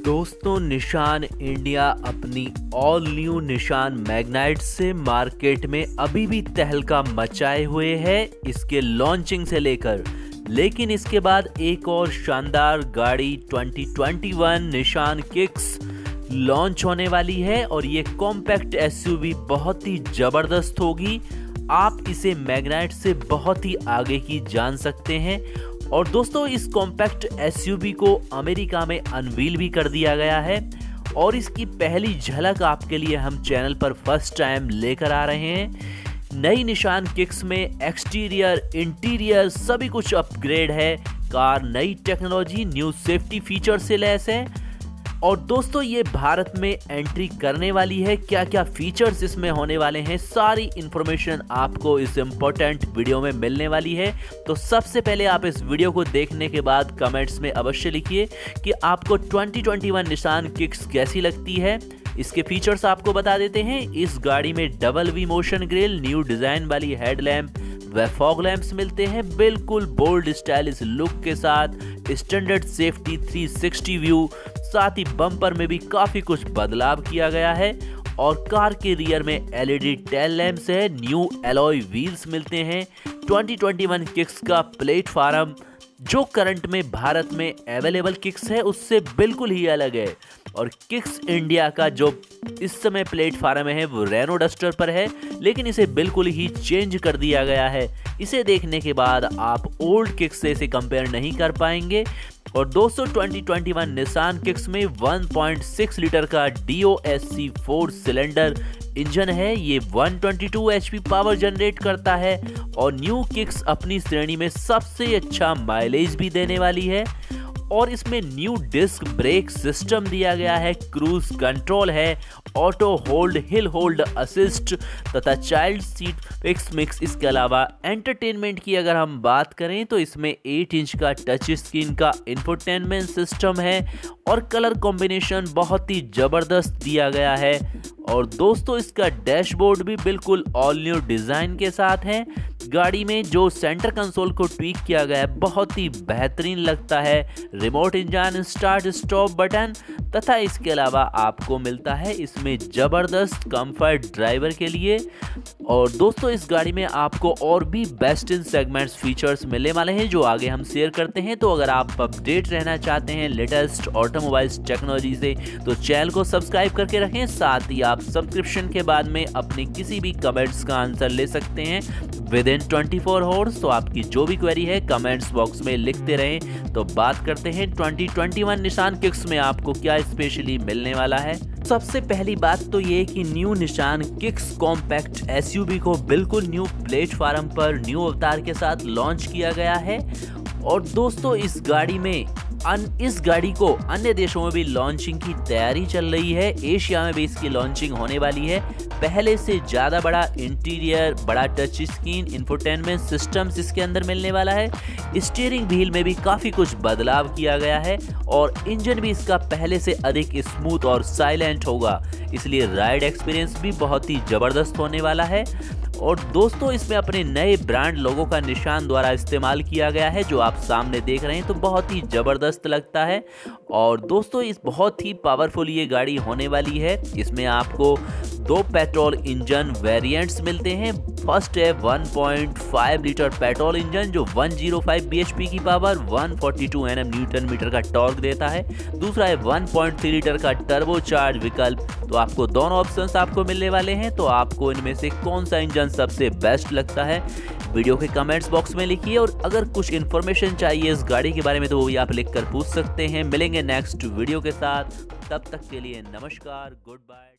दोस्तों Nissan India अपनी all new Nissan Magnite से मार्केट में अभी भी तहलका मचाए हुए है इसके लॉन्चिंग से लेकर। लेकिन इसके बाद एक और शानदार गाड़ी 2021 निशान किक्स लॉन्च होने वाली है और ये कॉम्पैक्ट एसयूवी बहुत ही जबरदस्त होगी। आप इसे मैग्नाइट से बहुत ही आगे की जान सकते हैं। और दोस्तों इस कॉम्पैक्ट एसयूवी को अमेरिका में अनवील भी कर दिया गया है और इसकी पहली झलक आपके लिए हम चैनल पर फर्स्ट टाइम लेकर आ रहे हैं। नई निशान किक्स में एक्सटीरियर इंटीरियर सभी कुछ अपग्रेड है। कार नई टेक्नोलॉजी न्यू सेफ्टी फीचर से लैस है। और दोस्तों ये भारत में एंट्री करने वाली है, क्या क्या फीचर्स इसमें होने वाले हैं, सारी इंफॉर्मेशन आपको इस इम्पोर्टेंट वीडियो में मिलने वाली है। तो सबसे पहले आप इस वीडियो को देखने के बाद कमेंट्स में अवश्य लिखिए कि आपको 2021 निशान किक्स कैसी लगती है। इसके फीचर्स आपको बता देते हैं। इस गाड़ी में double V motion grille, new design वाली हेडलैम्प व फॉग लैंप्स मिलते हैं, बिल्कुल बोल्ड स्टाइलिश लुक के साथ। स्टैंडर्ड सेफ्टी 360 व्यू, साथ ही बम्पर में भी काफी कुछ बदलाव किया गया है। और कार के रियर में एलईडी टेल लैंप्स है, न्यू एलॉय व्हील्स मिलते हैं। 2021 किक्स का प्लेटफॉर्म जो करंट में भारत में अवेलेबल किक्स है उससे बिल्कुल ही अलग है। और किक्स इंडिया का जो इस समय प्लेटफॉर्म है वो रेनो डस्टर पर है, लेकिन इसे बिल्कुल ही चेंज कर दिया गया है। इसे देखने के बाद आप ओल्ड किक्स से इसे कंपेयर नहीं कर पाएंगे। और दोस्तों 2021 निशान किक्स में 1.6 लीटर का DOSC 4 सिलेंडर इंजन है। ये 122 HP पावर जनरेट करता है और न्यू किक्स अपनी श्रेणी में सबसे अच्छा माइलेज भी देने वाली है। और इसमें न्यू डिस्क ब्रेक सिस्टम दिया गया है, क्रूज कंट्रोल है, auto hold, hill hold assist तथा चाइल्ड सीट फिक्स मिक्स। इसके अलावा एंटरटेनमेंट की अगर हम बात करें तो इसमें 8 इंच का टच स्क्रीन का इंफोटेनमेंट सिस्टम है और कलर कॉम्बिनेशन बहुत ही जबरदस्त दिया गया है। और दोस्तों इसका डैशबोर्ड भी बिल्कुल ऑल न्यू डिजाइन के साथ है। गाड़ी में जो सेंटर कंसोल को ट्वीक किया गया है बहुत ही बेहतरीन लगता है। Remote engine start stop button तथा इसके अलावा आपको मिलता है इसमें जबरदस्त कंफर्ट ड्राइवर के लिए। और दोस्तों इस गाड़ी में आपको और भी बेस्ट इन सेगमेंट्स फीचर्स मिलने वाले हैं जो आगे हम शेयर करते हैं। तो अगर आप अपडेट रहना चाहते हैं लेटेस्ट ऑटोमोबाइल्स टेक्नोलॉजी से तो चैनल को सब्सक्राइब करके रखें। साथ ही आप सब्सक्रिप्शन के बाद में अपने किसी भी कमेंट्स का आंसर ले सकते हैं विद इन 24 आवर्स। तो आपकी जो भी क्वेरी है कमेंट्स बॉक्स में लिखते रहें। तो बात करते हैं 2021 निशान किक्स में आपको क्या स्पेशली मिलने वाला है। सबसे पहली बात तो ये कि न्यू निशान किक्स कॉम्पैक्ट एसयूवी को बिल्कुल न्यू प्लेटफॉर्म पर न्यू अवतार के साथ लॉन्च किया गया है। और दोस्तों इस गाड़ी को अन्य देशों में भी लॉन्चिंग की तैयारी चल रही है। एशिया में भी इसकी लॉन्चिंग होने वाली है। पहले से ज़्यादा बड़ा इंटीरियर, बड़ा टच स्क्रीन, इंफोटेनमेंट सिस्टम्स इसके अंदर मिलने वाला है। स्टीयरिंग व्हील में भी काफ़ी कुछ बदलाव किया गया है और इंजन भी इसका पहले से अधिक स्मूथ और साइलेंट होगा, इसलिए राइड एक्सपीरियंस भी बहुत ही ज़बरदस्त होने वाला है। और दोस्तों इसमें अपने नए ब्रांड लोगो का निशान द्वारा इस्तेमाल किया गया है जो आप सामने देख रहे हैं, तो बहुत ही ज़बरदस्त लगता है। और दोस्तों इस बहुत ही पावरफुल ये गाड़ी होने वाली है। इसमें आपको 2 पेट्रोल इंजन वेरिएंट्स मिलते हैं। फर्स्ट है 1.5 लीटर पेट्रोल इंजन जो 105 bhp की पावर 142 Nm न्यूटन मीटर का टॉर्क देता है। दूसरा है 1.3 लीटर का टर्बोचार्ज विकल्प। तो आपको दोनों ऑप्शंस आपको मिलने वाले हैं। तो आपको इनमें से कौन सा इंजन सबसे बेस्ट लगता है वीडियो के कमेंट्स बॉक्स में लिखिए। और अगर कुछ इन्फॉर्मेशन चाहिए इस गाड़ी के बारे में तो वो भी आप लिख कर पूछ सकते हैं। मिलेंगे नेक्स्ट वीडियो के साथ, तब तक के लिए नमस्कार, गुड बाय।